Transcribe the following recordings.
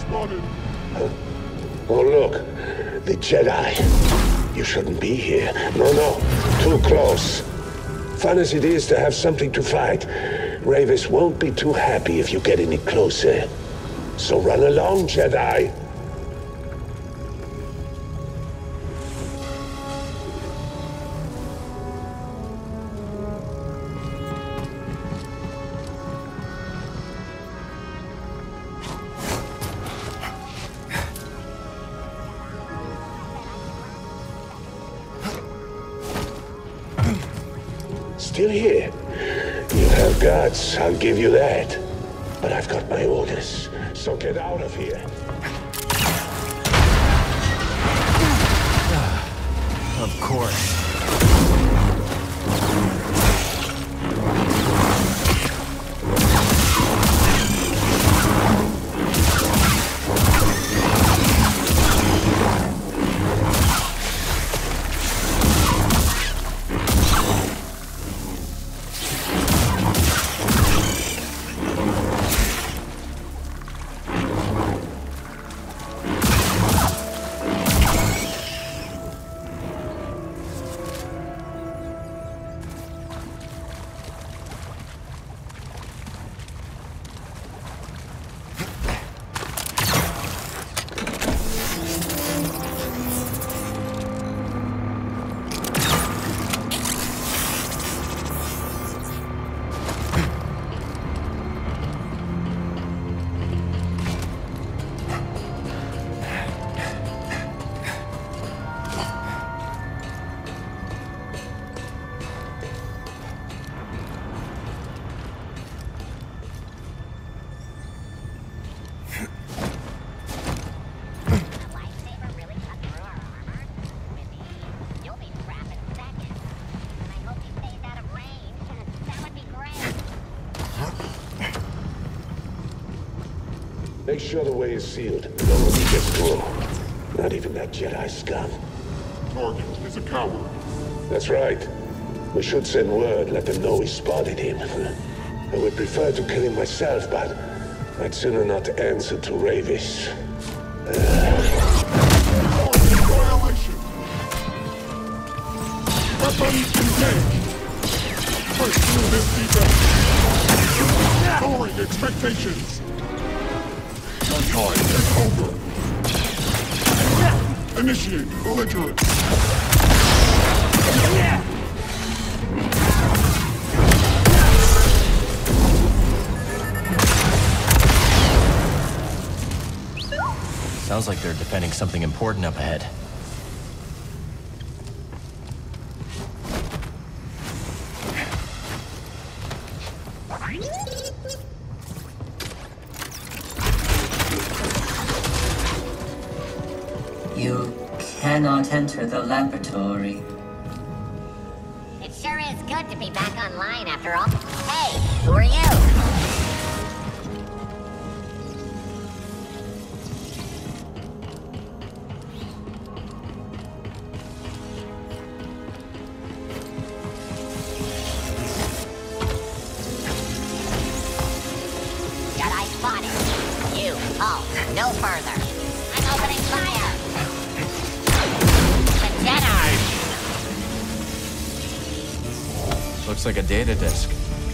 Oh, look. The Jedi. You shouldn't be here. No. Too close. Fun as it is to have something to fight, Ravis won't be too happy if you get any closer. So run along, Jedi. Still here. You have guts, I'll give you that. But I've got my orders, so get out of here. Of course. Make sure the way is sealed. Nobody gets through. Not even that Jedi scum. Target is a coward. That's right. We should send word, let them know we spotted him. I would prefer to kill him myself, but I'd sooner not answer to Ravis. Violation! Weapons engaged! Push through this defense! Lowering expectations! Your time is over! Initiate belligerence! Sounds like they're defending something important up ahead. You cannot enter the laboratory. It sure is good to be back online after all. Hey, who are you? Jedi spotted. You, halt, no further. I'm opening fire. The Jedi! Looks like a data disk.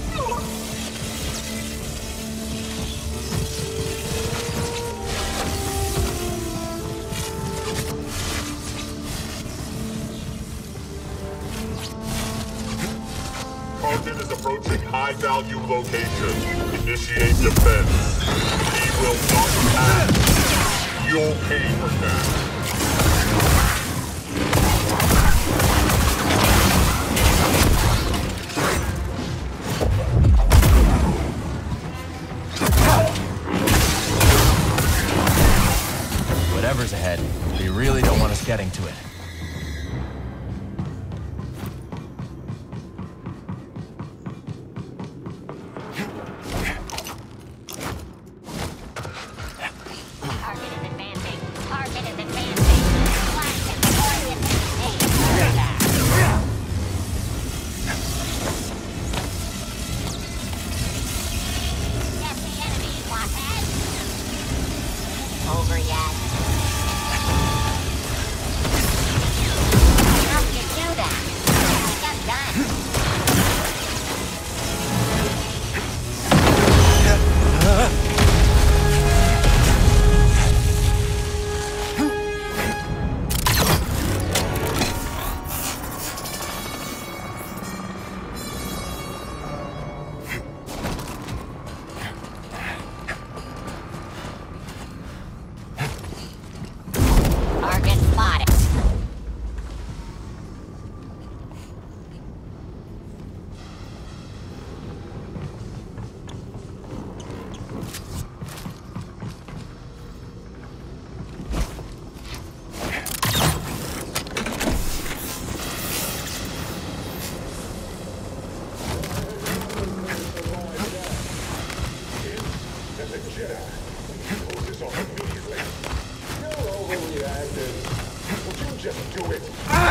Target is approaching high-value location. Initiate defense. He will not pass. You'll pay for that. Whatever's ahead, we really don't want us getting to it. Target is advancing. Target is advancing. Blast it. Target. Get the enemy, Blockhead. over yet. How do you do that? Just done. Target spotted. There's a Jedi. Pull this off immediately. You're overreacting. Would you just do it?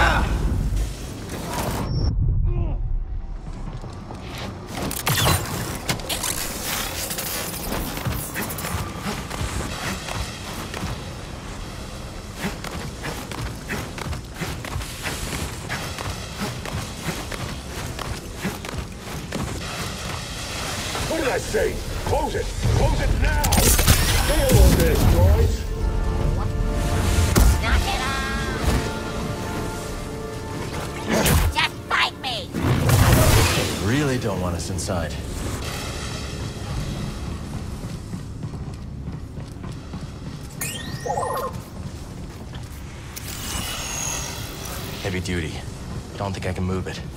What did I say? Close it! Close it now! Deal with this, droids! Knock it off! Just fight me! They really don't want us inside. Heavy duty. Don't think I can move it.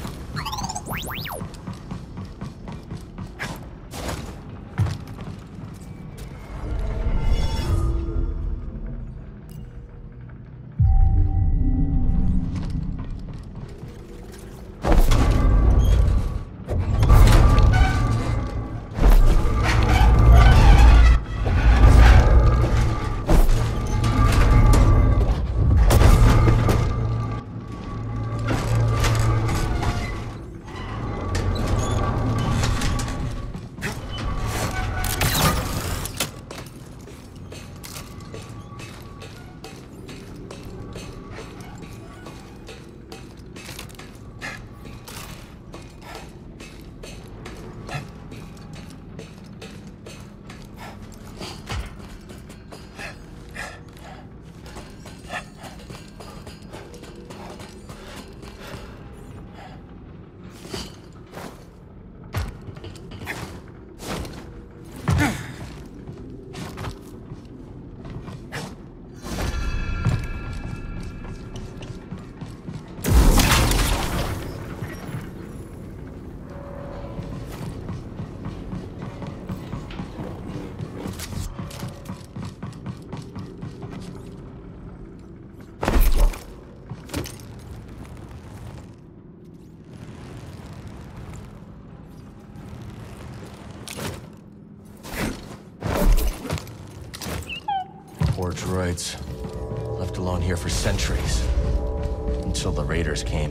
Poor droids. Left alone here for centuries. Until the raiders came.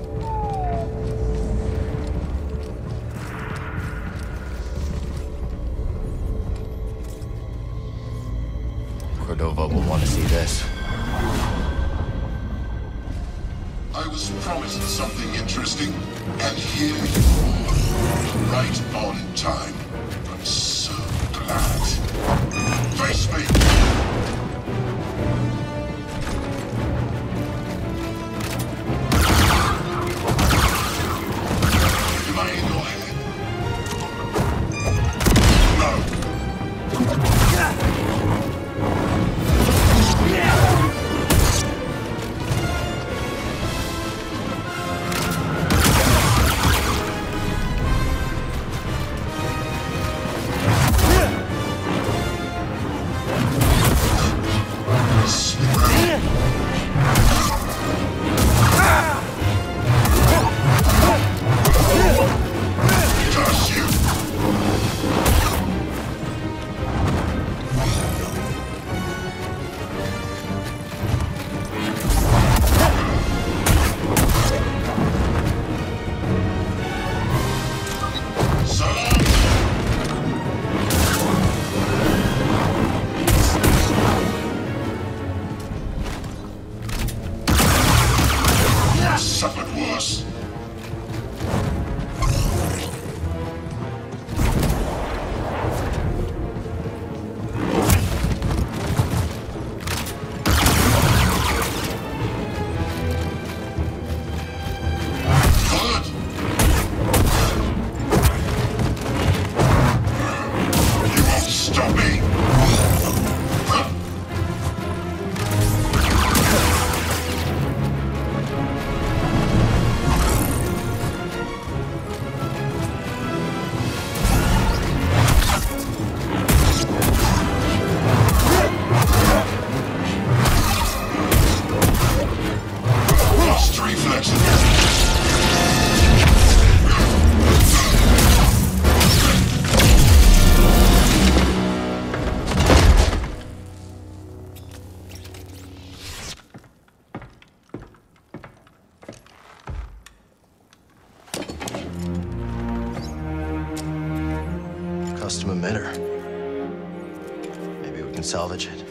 Cordova will want to see this. I was promised something interesting, and here you are. Right on time. I'm so glad. Face me! Am I in your head? No. stop me! Lost reflexes. Custom emitter. Maybe we can salvage it.